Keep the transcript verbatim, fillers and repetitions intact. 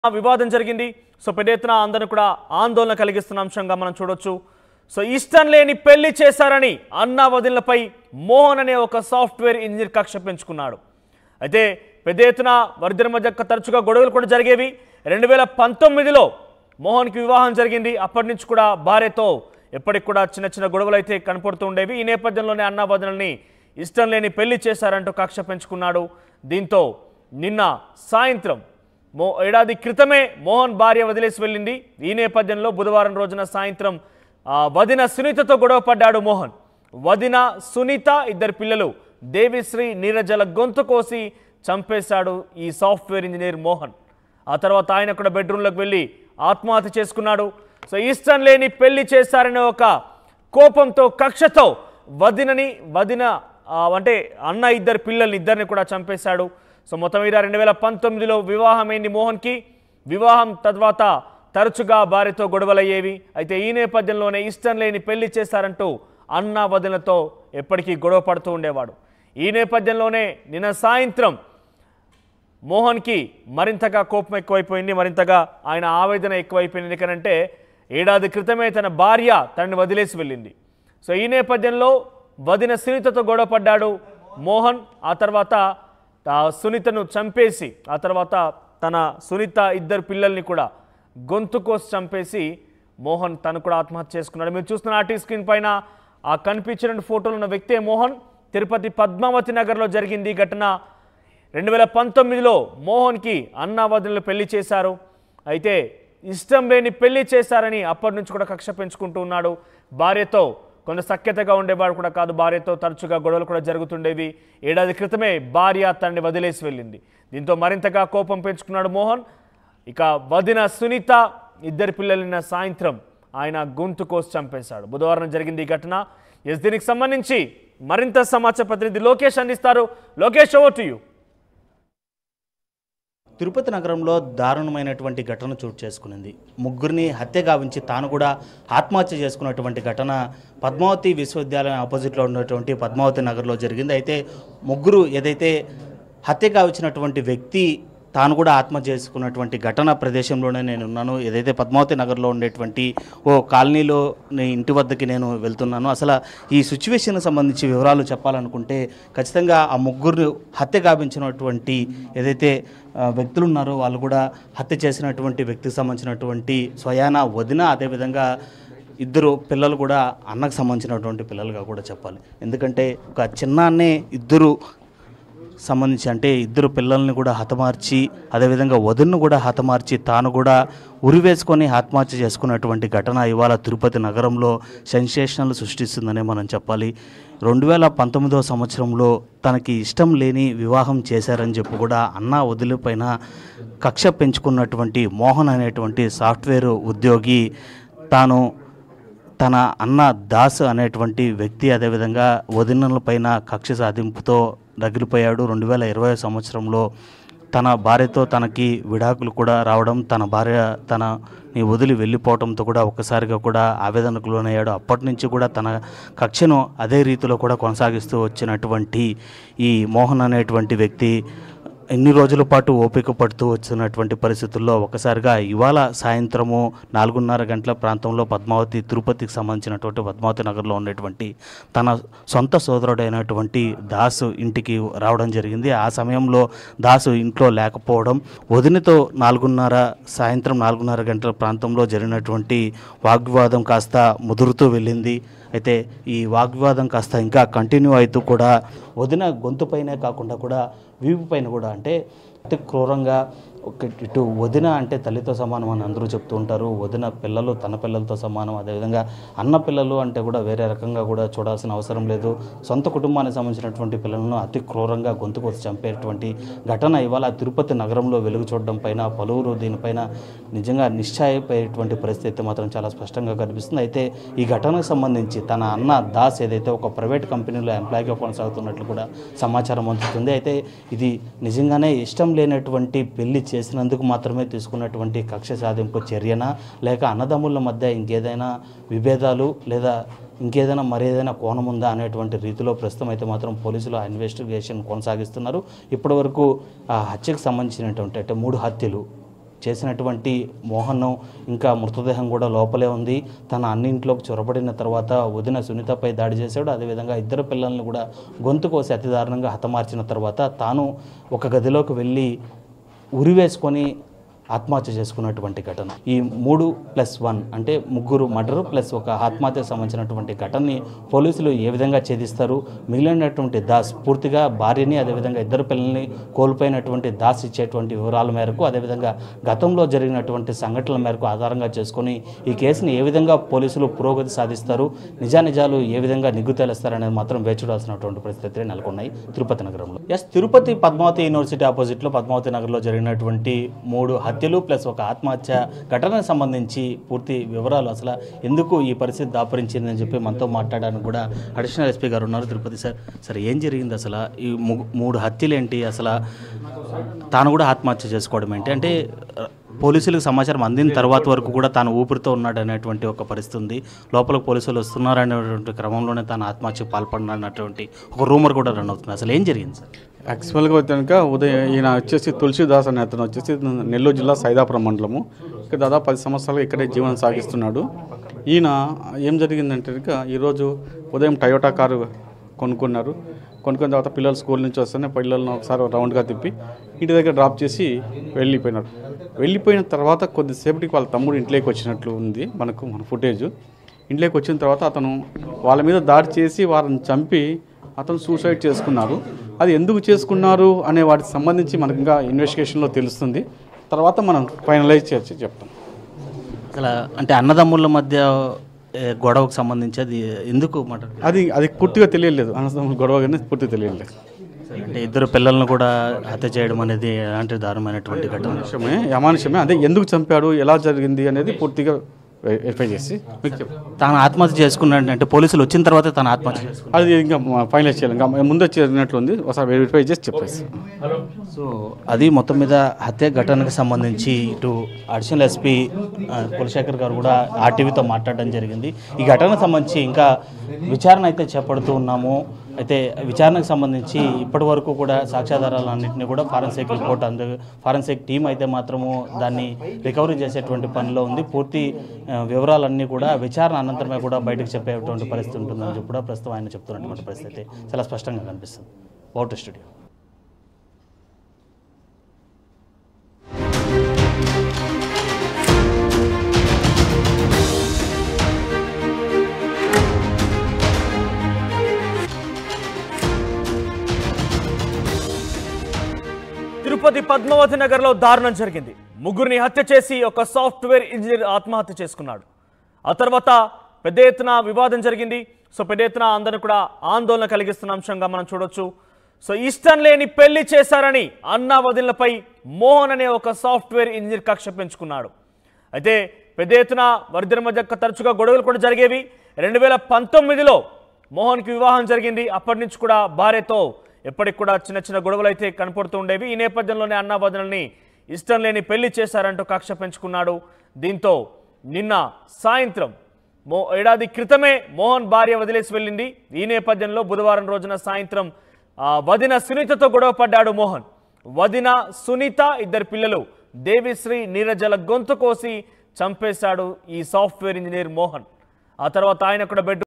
వివాదం జరిగింది. సో పెద్ద ఎత్తున అందరిని కూడా ఆందోళన కలిగిస్తున్న అంశంగా మనం చూడొచ్చు. సో ఇష్టం లేని పెళ్లి చేశారని అన్నా వదినలపై మోహన్ అనే ఒక సాఫ్ట్వేర్ ఇంజనీర్ కక్ష పెంచుకున్నాడు. అయితే పెద్ద ఎత్తున వారిద్దరి మధ్య తరచుగా గొడవలు కూడా జరిగేవి. రెండు వేల పంతొమ్మిదిలో మోహన్కి వివాహం జరిగింది. అప్పటి నుంచి కూడా భార్యతో ఎప్పటికి కూడా చిన్న చిన్న గొడవలు అయితే కనపడుతూ ఉండేవి. ఈ నేపథ్యంలోనే అన్నా వదినల్ని ఇష్టం లేని పెళ్లి చేశారంటూ కక్ష పెంచుకున్నాడు. దీంతో నిన్న సాయంత్రం మో ఏడాది క్రితమే మోహన్ భార్య వదిలేసి వెళ్ళింది. ఈ నేపథ్యంలో బుధవారం రోజున సాయంత్రం వదిన సునీతతో గొడవ పడ్డాడు మోహన్. వదిన సునీత ఇద్దరు పిల్లలు దేవిశ్రీ నీరజల గొంతు కోసి చంపేశాడు ఈ సాఫ్ట్వేర్ ఇంజనీర్ మోహన్. ఆ తర్వాత ఆయన కూడా బెడ్రూమ్లోకి వెళ్ళి ఆత్మహత్య చేసుకున్నాడు. సో ఇష్టం లేని పెళ్లి చేశారనే ఒక కోపంతో కక్షతో వదినని వదిన అంటే అన్న ఇద్దరు పిల్లల్ని ఇద్దరిని కూడా చంపేశాడు. సో మొత్తం మీద రెండు వేల పంతొమ్మిదిలో వివాహమైంది మోహన్కి. వివాహం తర్వాత తరచుగా భార్యతో గొడవలయ్యేవి. అయితే ఈ నేపథ్యంలోనే ఇష్టం లేని పెళ్లి చేశారంటూ అన్న వదినతో ఎప్పటికీ గొడవ పడుతూ ఉండేవాడు. ఈ నేపథ్యంలోనే నిన్న సాయంత్రం మోహన్కి మరింతగా కోపం ఎక్కువైపోయింది. మరింతగా ఆయన ఆవేదన ఎక్కువైపోయింది. ఎందుకంటే ఏడాది క్రితమే తన భార్య తనని వదిలేసి వెళ్ళింది. సో ఈ నేపథ్యంలో వదిన సునీతతో గొడవ పడ్డాడు మోహన్. ఆ తర్వాత సునీతను చంపేసి ఆ తర్వాత తన సునీత ఇద్దరు పిల్లల్ని కూడా గొంతు కోసి చంపేసి మోహన్ తను కూడా ఆత్మహత్య చేసుకున్నాడు. మీరు చూస్తున్న ఆర్టీ స్క్రీన్ పైన ఆ కనిపించిన ఫోటోలు ఉన్న వ్యక్తే మోహన్. తిరుపతి పద్మావతి నగర్లో జరిగింది ఈ ఘటన. రెండు వేల పంతొమ్మిదిలో మోహన్కి అన్నా వదినలు పెళ్లి చేశారు. అయితే ఇష్టం లేని పెళ్లి చేశారని అప్పటి నుంచి కూడా కక్ష పెంచుకుంటూ ఉన్నాడు. భార్యతో కొంత సఖ్యతగా ఉండేవాడు కూడా కాదు. భార్యతో తరచుగా గొడవలు కూడా జరుగుతుండేవి. ఏడాది క్రితమే భార్య తనని వదిలేసి వెళ్ళింది. దీంతో మరింతగా కోపం పెంచుకున్నాడు మోహన్. ఇక వదిన సునీత ఇద్దరి పిల్లలిన సాయంత్రం ఆయన గొంతు కోసి చంపేశాడు. బుధవారం జరిగింది ఈ ఘటన. ఎస్ దీనికి సంబంధించి మరింత సమాచార ప్రతినిధి లోకేష్ అందిస్తారు. Lokesh, over to you. Tirupati నగరంలో దారుణమైనటువంటి ఘటన చోటు చేసుకునింది. ముగ్గురిని హత్య గావించి తాను కూడా ఆత్మహత్య చేసుకున్నటువంటి ఘటన పద్మావతి విశ్వవిద్యాలయం ఆపోజిట్లో ఉన్నటువంటి పద్మావతి నగర్లో జరిగింది. అయితే ముగ్గురు ఏదైతే హత్య గావించినటువంటి వ్యక్తి తాను కూడా ఆత్మహత్య చేసుకున్నటువంటి ఘటన ప్రదేశంలోనే నేను ఉన్నాను. ఏదైతే పద్మావతి నగర్లో ఉండేటువంటి ఓ కాలనీలో ఇంటి వద్దకి నేను వెళ్తున్నాను. అసలు ఈ సిచ్యువేషన్కి సంబంధించి వివరాలు చెప్పాలనుకుంటే ఖచ్చితంగా ఆ ముగ్గురు హత్య గావించినటువంటి ఏదైతే వ్యక్తులు ఉన్నారో వాళ్ళు కూడా హత్య చేసినటువంటి వ్యక్తికి సంబంధించినటువంటి స్వయాన వదిన, అదేవిధంగా ఇద్దరు పిల్లలు కూడా అన్నకు సంబంధించినటువంటి పిల్లలుగా కూడా చెప్పాలి. ఎందుకంటే ఒక చిన్నాన్నే ఇద్దరు సంబంధించి అంటే ఇద్దరు పిల్లల్ని కూడా హతమార్చి అదేవిధంగా వదిన్ను కూడా హతమార్చి తాను కూడా ఉరివేసుకొని ఆత్మహత్య చేసుకున్నటువంటి ఘటన ఇవాళ తిరుపతి నగరంలో సెన్సేషనల్ సృష్టిస్తుందనే మనం చెప్పాలి. రెండు వేల పంతొమ్మిదవ సంవత్సరంలో తనకి ఇష్టం లేని వివాహం చేశారని చెప్పి కూడా అన్నా వదిలి పైన కక్ష పెంచుకున్నటువంటి మోహన్ అనేటువంటి సాఫ్ట్వేర్ ఉద్యోగి తాను తన అన్న దాస్ అనేటువంటి వ్యక్తి అదేవిధంగా వదినల పైన కక్ష సాధింపుతో రగిలిపోయాడు. రెండు వేల ఇరవై సంవత్సరంలో తన భార్యతో తనకి విడాకులు కూడా రావడం, తన భార్య తనని వదిలి వెళ్ళిపోవడంతో కూడా ఒక్కసారిగా కూడా ఆవేదనకు లోనయ్యాడు. అప్పటి నుంచి కూడా తన కక్షను అదే రీతిలో కూడా కొనసాగిస్తూ వచ్చినటువంటి ఈ మోహన్ అనేటువంటి వ్యక్తి ఎన్ని రోజుల పాటు ఓపిక పడుతూ వచ్చినటువంటి పరిస్థితుల్లో ఒకసారిగా ఇవాళ సాయంత్రము నాలుగున్నర గంటల ప్రాంతంలో పద్మావతి తిరుపతికి సంబంధించినటువంటి పద్మావతి నగర్లో ఉన్నటువంటి తన సొంత సోదరుడైనటువంటి దాసు ఇంటికి రావడం జరిగింది. ఆ సమయంలో దాసు ఇంట్లో లేకపోవడం, వదినతో నాలుగున్నర సాయంత్రం నాలుగున్నర గంటల ప్రాంతంలో జరిగినటువంటి వాగ్వివాదం కాస్త ముదురుతూ వెళ్ళింది. అయితే ఈ వాగ్వివాదం కాస్త ఇంకా కంటిన్యూ అవుతూ కూడా వదిన గొంతుపైనే కాకుండా కూడా వీపు పైన కూడా అంటే అతి క్రూరంగా ఒక ఇటు వదిన అంటే తల్లితో సమానం అని అందరూ చెప్తూ ఉంటారు. వదిన పిల్లలు తన పిల్లలతో సమానం. అదేవిధంగా అన్న పిల్లలు అంటే కూడా వేరే రకంగా కూడా చూడాల్సిన అవసరం లేదు. సొంత కుటుంబానికి సంబంధించినటువంటి పిల్లలను అతి క్రూరంగా గొంతు కోసి చంపేటువంటి ఘటన ఇవాళ తిరుపతి నగరంలో వెలుగు చూడడం పైన పలువురు దీనిపైన నిజంగా నిశ్చయపోయేటువంటి పరిస్థితి మాత్రం చాలా స్పష్టంగా కనిపిస్తుంది. అయితే ఈ ఘటనకు సంబంధించి తన అన్న దాస్ ఏదైతే ఒక ప్రైవేట్ కంపెనీలో ఎంప్లాయీగా కొనసాగుతున్నట్లు కూడా సమాచారం అందుతుంది. అయితే ఇది నిజంగానే ఇష్టం లేనటువంటి పెళ్లి చేసినందుకు మాత్రమే తీసుకున్నటువంటి కక్ష సాధింపు చర్యనా, లేక అన్నదమ్ముల మధ్య ఇంకేదైనా విభేదాలు లేదా ఇంకేదైనా మరేదైనా కోణం ఉందా అనేటువంటి రీతిలో ప్రస్తుతం అయితే మాత్రం పోలీసులు ఆ ఇన్వెస్టిగేషన్ కొనసాగిస్తున్నారు. ఇప్పటివరకు ఆ హత్యకు సంబంధించినటువంటి అంటే మూడు హత్యలు చేసినటువంటి మోహన్ ఇంకా మృతదేహం కూడా లోపలే ఉంది. తన అన్నింట్లోకి చొరబడిన తర్వాత వదిన సునీతపై దాడి చేశాడు. అదేవిధంగా ఇద్దరు పిల్లల్ని కూడా గొంతు కోసి అతి దారుణంగా హతమార్చిన తర్వాత తాను ఒక గదిలోకి వెళ్ళి ఉరివేసుకొని ఆత్మహత్య చేసుకున్నటువంటి ఘటన. ఈ మూడు ప్లస్ వన్ అంటే ముగ్గురు మర్డర్ ప్లస్ ఒక ఆత్మహత్యకు సంబంధించినటువంటి ఘటనని పోలీసులు ఏ విధంగా ఛేదిస్తారు, మిగిలినటువంటి దాస్ పూర్తిగా భార్యని అదేవిధంగా ఇద్దరు పిల్లల్ని కోల్పోయినటువంటి దాస్ ఇచ్చేటువంటి వివరాల మేరకు అదేవిధంగా గతంలో జరిగినటువంటి సంఘటనల మేరకు ఆధారంగా చేసుకొని ఈ కేసుని ఏ విధంగా పోలీసులు పురోగతి సాధిస్తారు, నిజానిజాలు ఏ విధంగా నిగ్గు తేలుస్తారనేది మాత్రం వేచి చూడాల్సినటువంటి పరిస్థితులు నెలకొన్నాయి తిరుపతి నగరంలో. ఎస్ తిరుపతి పద్మావతి యూనివర్సిటీ ఆపోజిట్లో పద్మావతి నగర్లో జరిగినటువంటి మూడు హత్యలు ప్లస్ ఒక ఆత్మహత్య ఘటనకు సంబంధించి పూర్తి వివరాలు అసలు ఎందుకు ఈ పరిస్థితి దాపరించిందని చెప్పి మనతో మాట్లాడడానికి కూడా అడిషనల్ ఎస్పీ గారు ఉన్నారు. తిరుపతి సార్, సరే ఏం జరిగింది అసలు? ఈ మూడు హత్యలు ఏంటి అసలు? తాను కూడా ఆత్మహత్య చేసుకోవడం ఏంటి? అంటే పోలీసులకు సమాచారం అందిన తర్వాత వరకు కూడా తాను ఊపిరితో ఉన్నాడు అనేటువంటి ఒక పరిస్థితి ఉంది. లోపలికి పోలీసులు వస్తున్నారనేటువంటి క్రమంలోనే తాను ఆత్మహత్యకు పాల్పడినటువంటి ఒక రూమర్ కూడా రన్ అవుతుంది. అసలు ఏం జరిగింది సార్? యాక్చువల్గా వచ్చాక ఉదయం ఈయన వచ్చేసి తులసిదాస్ అనే అతను వచ్చేసి నెల్లూరు జిల్లా సైదాపురం మండలము, ఇక్కడ దాదాపు పది సంవత్సరాలు ఇక్కడే జీవనం సాగిస్తున్నాడు. ఈయన ఏం జరిగిందంటే కనుక ఈరోజు ఉదయం టయోటా కారు కొనుక్కున్నారు. కొనుక్కున్న తర్వాత పిల్లలు స్కూల్ నుంచి వస్తేనే పిల్లలను ఒకసారి రౌండ్గా తిప్పి ఇంటి దగ్గర డ్రాప్ చేసి వెళ్ళిపోయినారు. వెళ్ళిపోయిన తర్వాత కొద్దిసేపటికి వాళ్ళ తమ్ముడు ఇంట్లోకి వచ్చినట్లు ఉంది మనకు మన ఫుటేజ్. ఇంట్లోకి వచ్చిన తర్వాత అతను వాళ్ళ మీద దాడి చేసి వారిని చంపి అతను సూసైడ్ చేసుకున్నారు. అది ఎందుకు చేసుకున్నారు అనే వాటికి సంబంధించి మనకు ఇంకా ఇన్వెస్టిగేషన్లో తెలుస్తుంది. తర్వాత మనం ఫైనలైజ్ చేసి చెప్తాం. అసలు అంటే అన్నదమ్ముల మధ్య గొడవకు సంబంధించి అది ఎందుకు మాట అది అది పూర్తిగా తెలియలేదు. అన్నదమ్ముల గొడవ కానీ పూర్తిగా తెలియలేదు. అంటే ఇద్దరు పిల్లలను కూడా హత్య చేయడం అనేది ఎలాంటి దారుణమైనటువంటి ఘటన విషయమే అమానుషమే. అదే ఎందుకు చంపాడు, ఎలా జరిగింది అనేది పూర్తిగా వెరిఫై చేసి మీకు చెప్తాను. తాను ఆత్మహత్య చేసుకున్నాడు అంటే పోలీసులు వచ్చిన తర్వాత తాను ఆత్మహత్య చేసుకున్నాడు. అది ఇంకా ఫైనలైజ్ చేయాలి. ఇంకా ముందే చేరినట్లుంది. ఒకసారి వెరిఫై చేసి చెప్పేసి. సో అది మొత్తం మీద హత్య ఘటనకు సంబంధించి ఇటు అడిషనల్ ఎస్పీ కులశేఖర్ గారు కూడా ఆర్టీవీతో మాట్లాడడం జరిగింది. ఈ ఘటనకు సంబంధించి ఇంకా విచారణ అయితే చేపడుతూ ఉన్నాము. అయితే విచారణకు సంబంధించి ఇప్పటి వరకు కూడా సాక్ష్యాధారాలన్నింటినీ కూడా ఫారెన్సిక్ రిపోర్ట్ అందు ఫారెన్సిక్ టీం అయితే మాత్రము దాన్ని రికవరీ చేసేటువంటి పనిలో ఉంది. పూర్తి వివరాలన్నీ కూడా విచారణ అనంతరమే కూడా బయటకు చెప్పేటువంటి పరిస్థితి ఉంటుందని చెప్పి కూడా ప్రస్తుతం ఆయన చెప్తున్నటువంటి పరిస్థితి చాలా స్పష్టంగా కనిపిస్తుంది. Out studio. తిరుపతి పద్మావతి నగర్లో దారుణం జరిగింది. ముగ్గురిని హత్య చేసి ఒక సాఫ్ట్వేర్ ఇంజనీర్ ఆత్మహత్య చేసుకున్నాడు. ఆ తర్వాత పెద్ద ఎత్తున వివాదం జరిగింది. సో పెద్ద ఎత్తున అందరిని కూడా ఆందోళన కలిగిస్తున్న అంశంగా మనం చూడొచ్చు. సో ఇష్టం లేని పెళ్లి చేశారని అన్నా వదినలపై మోహన్ అనే ఒక సాఫ్ట్వేర్ ఇంజనీర్ కక్ష పెంచుకున్నాడు. అయితే పెద్ద ఎత్తున వారిద్దరి మధ్య తరచుగా గొడవలు కూడా జరిగేవి. రెండు వేల పంతొమ్మిదిలో మోహన్కి వివాహం జరిగింది. అప్పటి నుంచి కూడా భార్యతో ఎప్పటికి కూడా చిన్న చిన్న గొడవలు అయితే కనపడుతూ ఉండేవి. ఈ నేపథ్యంలోనే అన్నా వదినల్ని ఇష్టం లేని పెళ్లి చేశారంటూ కక్ష పెంచుకున్నాడు. దీంతో నిన్న సాయంత్రం మో ఏడాది క్రితమే మోహన్ భార్య వదిలేసి వెళ్ళింది. ఈ నేపథ్యంలో బుధవారం రోజున సాయంత్రం వదిన సునీతతో గొడవ పడ్డాడు మోహన్. వదిన సునీత ఇద్దరు పిల్లలు దేవిశ్రీ నీరజల గొంతు కోసి చంపేశాడు ఈ సాఫ్ట్వేర్ ఇంజనీర్ మోహన్. ఆ తర్వాత ఆయన కూడా బెడ్